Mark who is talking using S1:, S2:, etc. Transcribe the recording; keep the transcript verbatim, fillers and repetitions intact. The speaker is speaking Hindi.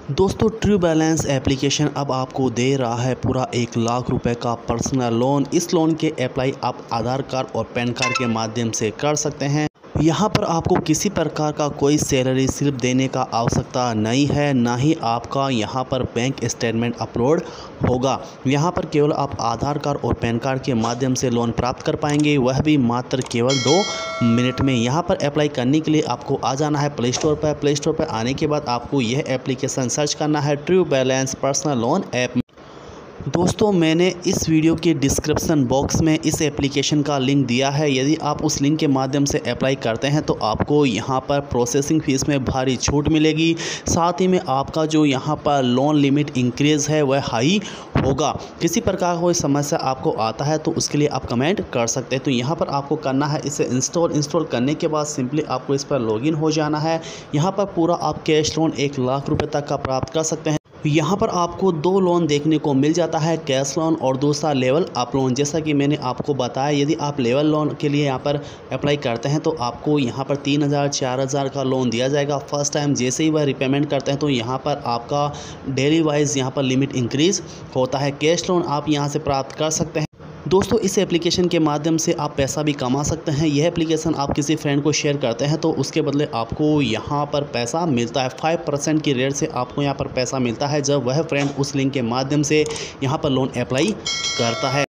S1: दोस्तों ट्रू बैलेंस एप्लीकेशन अब आपको दे रहा है पूरा एक लाख रुपए का पर्सनल लोन। इस लोन के अप्लाई आप आधार कार्ड और पैन कार्ड के माध्यम से कर सकते हैं। यहाँ पर आपको किसी प्रकार का कोई सैलरी स्लिप देने का आवश्यकता नहीं है, ना ही आपका यहाँ पर बैंक स्टेटमेंट अपलोड होगा। यहाँ पर केवल आप आधार कार्ड और पैन कार्ड के माध्यम से लोन प्राप्त कर पाएंगे, वह भी मात्र केवल दो मिनट में। यहाँ पर अप्लाई करने के लिए आपको आ जाना है प्ले स्टोर पर। प्ले स्टोर पर आने के बाद आपको यह एप्लीकेशन सर्च करना है, true balance personal loan app. दोस्तों मैंने इस वीडियो के डिस्क्रिप्शन बॉक्स में इस एप्लीकेशन का लिंक दिया है। यदि आप उस लिंक के माध्यम से अप्लाई करते हैं तो आपको यहां पर प्रोसेसिंग फ़ीस में भारी छूट मिलेगी। साथ ही में आपका जो यहां पर लोन लिमिट इंक्रीज़ है वह हाई होगा। किसी प्रकार कोई समस्या आपको आता है तो उसके लिए आप कमेंट कर सकते हैं। तो यहाँ पर आपको करना है इसे इंस्टॉल। इंस्टॉल करने के बाद सिंपली आपको इस पर लॉगिन हो जाना है। यहाँ पर पूरा आप कैश लोन एक लाख रुपये तक का प्राप्त कर सकते हैं। यहाँ पर आपको दो लोन देखने को मिल जाता है, कैश लोन और दूसरा लेवल अप लोन। जैसा कि मैंने आपको बताया, यदि आप लेवल लोन के लिए यहाँ पर अप्लाई करते हैं तो आपको यहाँ पर तीन हज़ार चार हज़ार का लोन दिया जाएगा फर्स्ट टाइम। जैसे ही वह रिपेमेंट करते हैं तो यहाँ पर आपका डेली वाइज यहाँ पर लिमिट इंक्रीज़ होता है। कैश लोन आप यहाँ से प्राप्त कर सकते हैं। दोस्तों इस एप्लीकेशन के माध्यम से आप पैसा भी कमा सकते हैं। यह एप्लीकेशन आप किसी फ्रेंड को शेयर करते हैं तो उसके बदले आपको यहाँ पर पैसा मिलता है। फाइव परसेंट की रेट से आपको यहाँ पर पैसा मिलता है जब वह फ्रेंड उस लिंक के माध्यम से यहाँ पर लोन अप्लाई करता है।